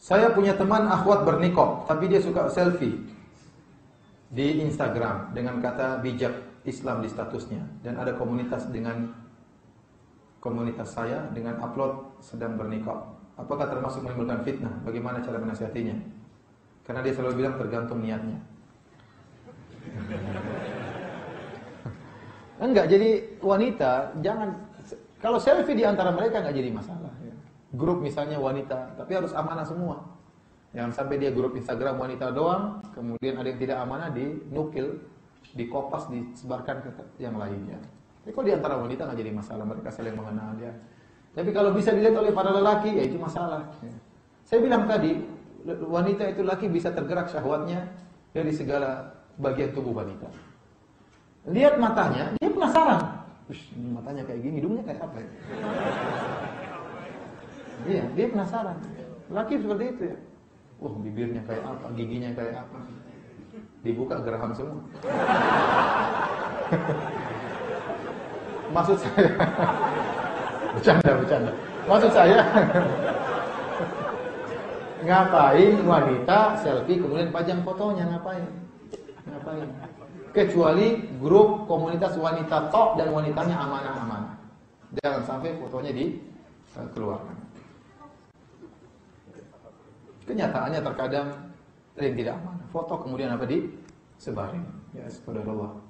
Saya punya teman akhwat berniqab, tapi dia suka selfie di Instagram dengan kata bijak Islam di statusnya, dan ada komunitas saya dengan upload sedang berniqab. Apakah termasuk menimbulkan fitnah? Bagaimana cara menasihatinya? Karena dia selalu bilang tergantung niatnya. Enggak, jadi wanita jangan, kalau selfie di antara mereka enggak jadi masalah. Grup misalnya wanita, tapi harus amanah semua. Jangan sampai dia grup Instagram wanita doang, kemudian ada yang tidak amanah dinukil, dikopas, disebarkan ke yang lainnya. Tapi kalau di antara wanita nggak jadi masalah, mereka saling mengenal ya. Tapi kalau bisa dilihat oleh para lelaki, ya itu masalah. Saya bilang tadi, wanita itu laki bisa tergerak syahwatnya dari segala bagian tubuh wanita. Lihat matanya, dia penasaran. Ini matanya kayak gini, hidungnya kayak apa ya? Iya, dia penasaran. Laki seperti itu ya. Wah, bibirnya kayak apa, giginya kayak apa. Dibuka geraham semua. Maksud saya, bercanda. Maksud saya, ngapain wanita selfie kemudian pajang fotonya, ngapain? Kecuali grup komunitas wanita tok dan wanitanya amanah-amanah. Jangan sampai fotonya dikeluarkan. Kenyataannya terkadang ada yang tidak amanah. Foto kemudian apa disebarin. Ya, subhanallah.